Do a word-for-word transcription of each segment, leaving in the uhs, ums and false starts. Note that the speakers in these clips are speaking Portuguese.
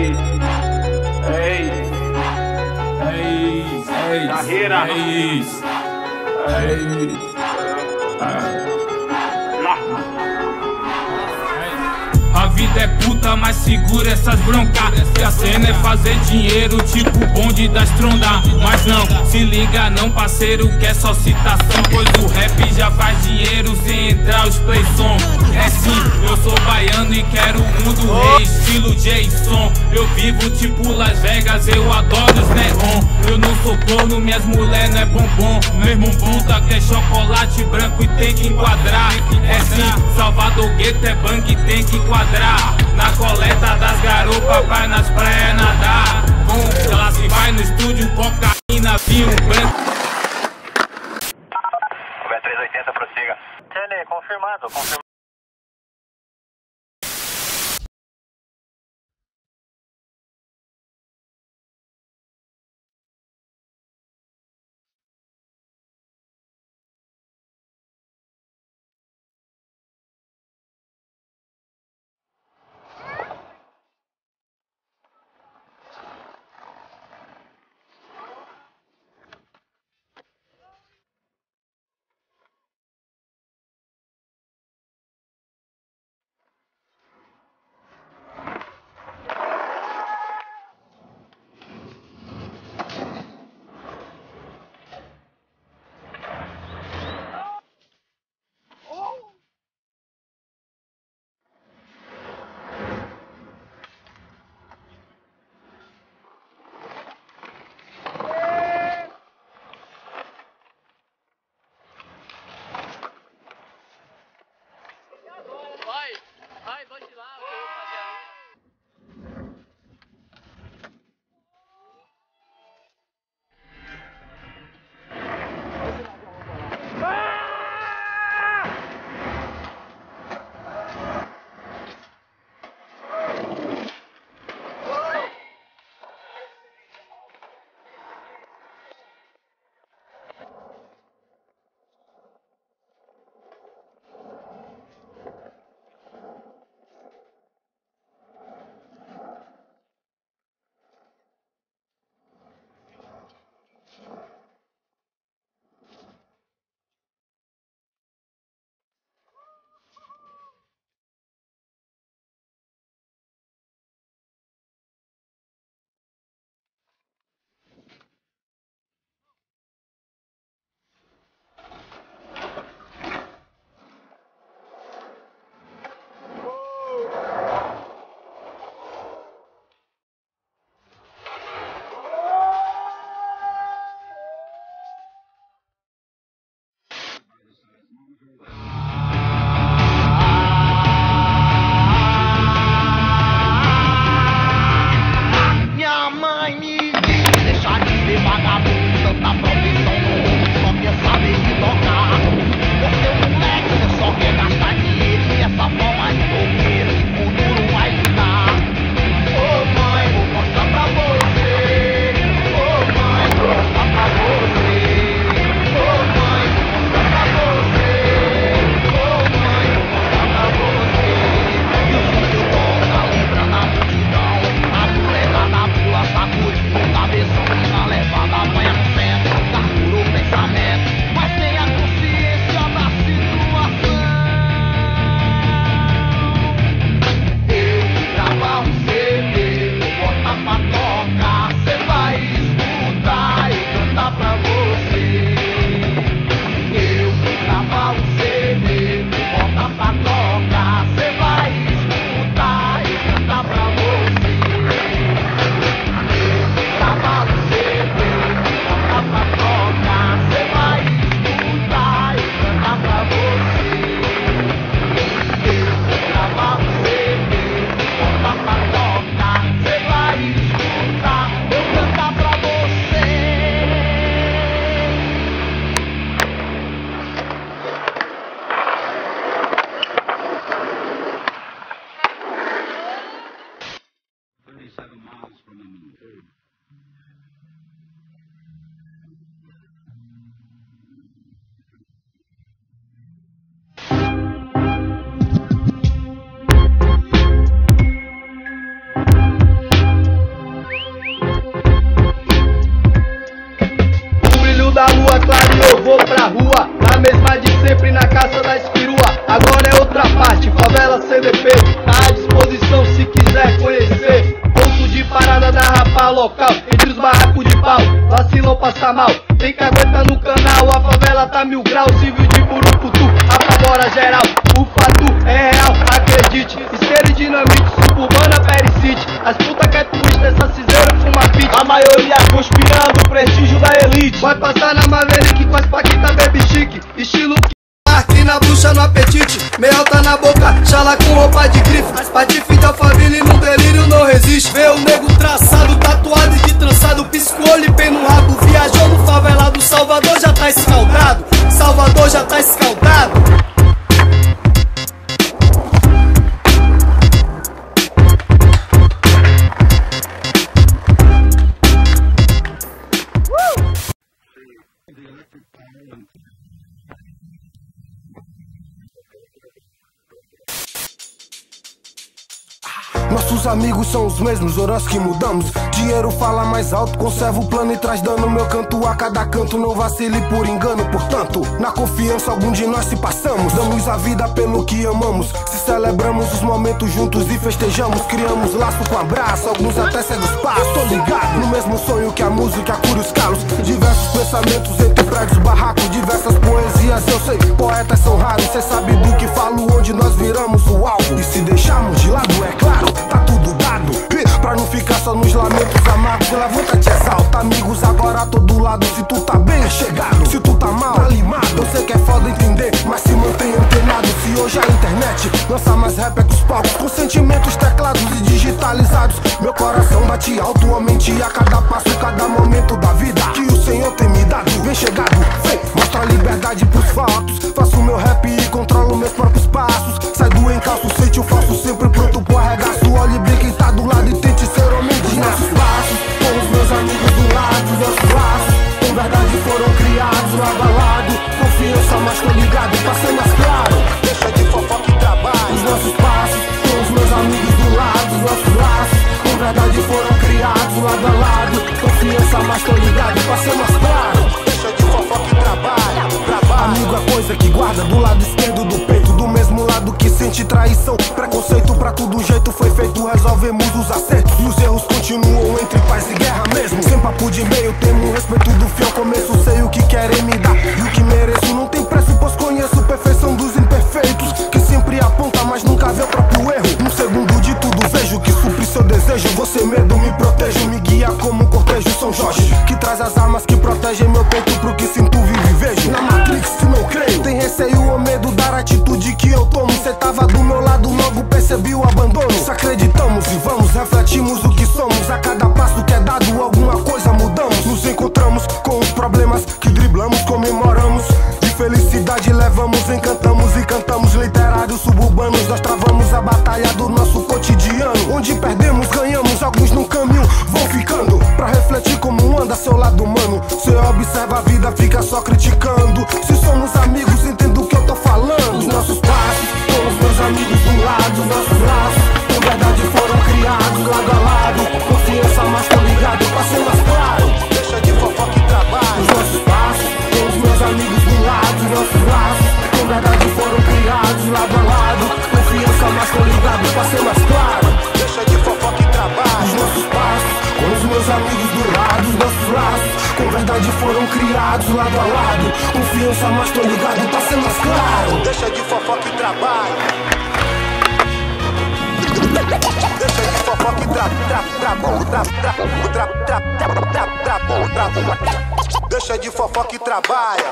Ei, Eis, eis, Carreira. eis, eis. A vida é puta, mas segura essas broncas. Que a cena é fazer dinheiro, tipo o bonde das tronda. Mas não, se liga não, parceiro, que é só citação. Pois o rap já faz dinheiro sem entrar os playson. É sim, eu sou baiano e quero o mundo rei, estilo Jason. Eu vivo tipo Las Vegas, eu adoro os neon. Eu não sou corno, minhas mulher não é bombom. Mesmo puta que é chocolate branco e tem que enquadrar. É sim, Salvador Gueto é bang e tem que enquadrar. Na coleta das garopas, vai nas praias nadar. Com classe vai no estúdio, cocaína, vinho branco. trezentos e oitenta, prossiga. Tene, confirmado, confirmado. local, entre os barracos de pau, vacilou passa mal, tem que aguentar no canal, a favela tá mil graus, civil de burucutu, apavora geral, o fato é real, acredite, isqueiro e dinamite, suburbana pericite, as puta que é turista, essa ciseira fuma pit, a maioria conspirando o prestígio da elite, vai passar na Maverick com as paquitas baby chique, estilo que aqui na bruxa no apetite, meia tá na boca, chala com roupa de grife, as patife da família e no delírio não resiste, vê o nego traçado, tatuado e de trançado, pisco olho e pé no rabo, viajou no favelado, Salvador já tá escaldado, Salvador já tá escaldado. Nossos amigos são os mesmos, horas que mudamos. Dinheiro fala mais alto, conserva o plano e traz dano. Meu canto a cada canto, não vacile por engano. Portanto, na confiança algum de nós se passamos. Damos a vida pelo que amamos. Se celebramos os momentos juntos e festejamos. Criamos laço com abraço, alguns até cegos passos. Tô ligado no mesmo sonho que a música cura os calos. Diversos pensamentos entre prédios, barracos, diversas poesias. Eu sei, poetas são raros. Cê sabe do que falo, onde nós viramos o alvo. E se deixarmos de lado, é claro, tá tudo dado. E pra não ficar só nos lamentos amargos, levanta, te exalta. Amigos agora tô do lado. Se tu tá bem, é chegado. Se tu tá mal, tá limado. Eu sei que é foda entender, mas se mantém antenado. Se hoje a internet lança mais rap é que os palcos, com sentimentos teclados e digitalizados. Meu coração bate alto, a mente a cada passo, cada momento da vida que o Senhor tem me dado. Vem chegado, vem, mostra a liberdade pros fatos. Faço meu rap e controlo meus próprios passos. Sai do encalço, sente o falso, sempre pronto pro arregaço. Olhe bem quem tá do lado e tente ser homem dos nossos passos. Com os meus amigos do lado, nossos laços com verdade foram criados lado a lado. Confiança, mas tô ligado pra ser mais claro. Deixa de fofoca e trabalho. Os nossos passos, com os meus amigos do lado, nossos laços com verdade foram criados lado a lado. Confiança, mas tô ligado pra ser mais claro. Deixa de fofoca e trabalho. Trabalho. Amigo é coisa que guarda do lado esquerdo do peito, do mesmo lado que sente traição. Preconceito pra todo jeito foi feito, resolvemos os acertos. E os erros continuam entre paz e guerra mesmo. Sem papo de meio termo, respeito do fio ao começo. Sei o que querem me dar e o que mereço. Não tem preço, pois conheço perfeição dos imperfeitos, que sempre aponta, mas nunca vê o próprio erro. Um segundo de tudo vejo que supre seu desejo. Você medo me protejo, me guia como um cortejo São Jorge, que traz as armas que protegem meu peito pro que sinto, vivo e vejo. Na Matrix se não creio, tem receio ou medo dar atitude que eu tomo. Cê tava do meu lado, logo percebi o abandono. Se acreditamos e vamos, refletimos o que somos. A cada passo que é dado, alguma coisa mudamos. Nos encontramos com os problemas que driblamos, comemoramos. De felicidade levamos, encantamos e cantamos. Literários suburbanos, nós travamos a batalha do nosso cotidiano. Onde perdemos, ganhamos, alguns no caminho vão ficando. Pra refletir como anda seu lado humano. Cê observa a vida, fica só criticando. Se somos amigos, entendo o que eu tô falando. Os nossos passos, com os meus amigos do lado, os nossos laços com verdade foram criados lado a lado. Confiança, mas tô ligado pra ser mais claro. Deixa de fofoca e trabalho. Os nossos passos, com os meus amigos do lado, os nossos laços com verdade foram criados lado a lado. Confiança, mas tô ligado pra ser mais claro. Deixa de fofoca e trabalho. Os nossos passos, com os meus amigos do lado, os nossos laços com verdade foram criados lado a lado. Confiança, mas tô ligado pra ser mais claro. Deixa de fofoca e trabalho. Deixa de fofoca e tra tra tra tra tra tra tra tra tra. Deixa de fofoca e trabalha.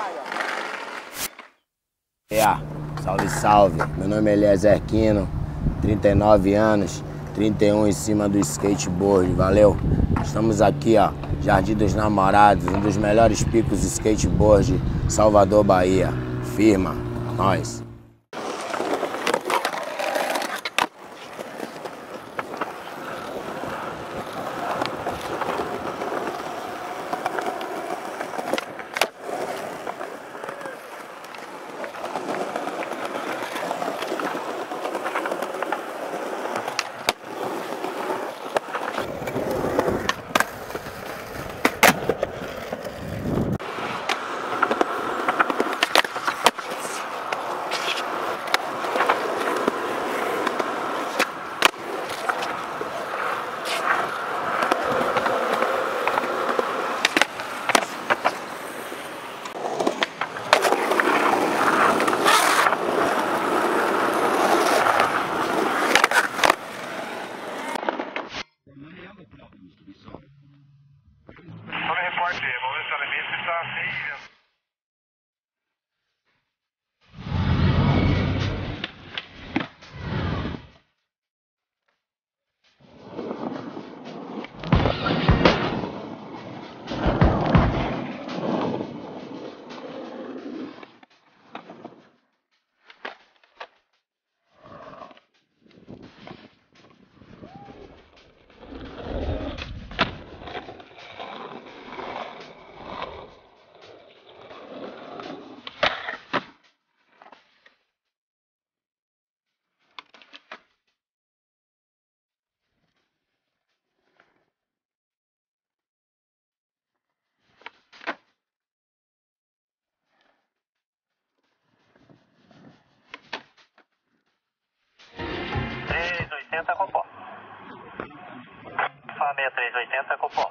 Yeah, salve, salve. Meu nome é Eliezer Quino, trinta e nove anos, trinta e um em cima do skateboard, valeu? Estamos aqui, ó, Jardim dos Namorados, um dos melhores picos de skateboard, Salvador, Bahia. Firma, nós. aqui, vamos ver se o elemento está sem. três oitenta Copom. Família três oitenta Copom.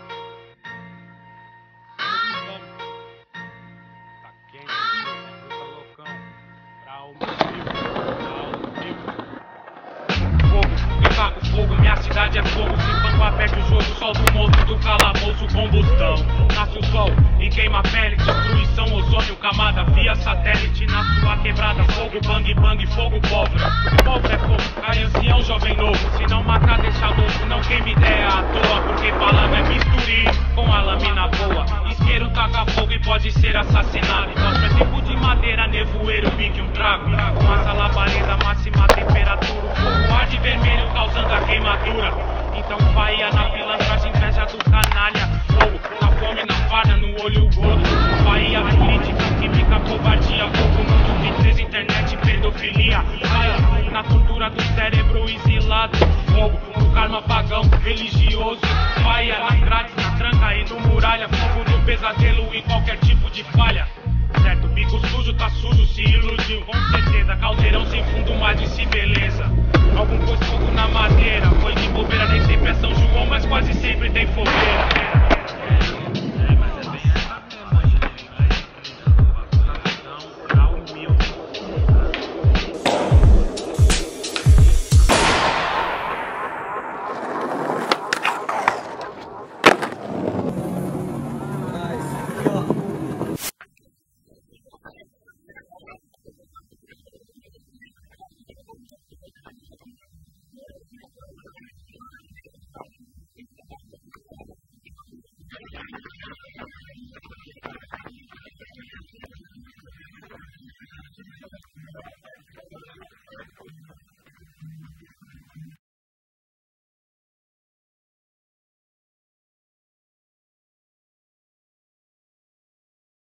Tá quente, tá loucão. Pra o meu fogo, eu taco fogo, minha cidade é fogo. Se banco aperte o jogo, solta o monstro do calabouço, combustão. Nasce o sol e queima a pele, destruição, ozônio, camada via satélite na sua quebrada. Fogo, bang, bang, fogo, pólvora. Pobre é fogo, cai ancião, jovem novo. Se não matar, deixa louco, não queima ideia à toa. Porque falando é misturi com a lâmina boa. Isqueiro taca fogo e pode ser assassinado. Nossa, é tipo de madeira, nevoeiro, pique um trago. Massa labareda, máxima temperatura. O fogo arde vermelho, causando a queimadura. Então faia na pilantragem, inveja do canalha. Fogo, na fome, na farda, no olho gordo. Faia política, química, covardia. Fogo, mundo, tristeza, internet, pedofilia. Faia na tortura do cérebro exilado. Fogo, no karma pagão, religioso. Faia na grade, na tranca e no muralha. Fogo no pesadelo e qualquer tipo de falha. Certo, bico sujo, tá sujo, se iludiu. Com certeza, caldeirão sem fundo, mas disse beleza. Algum pôs fogo na madeira.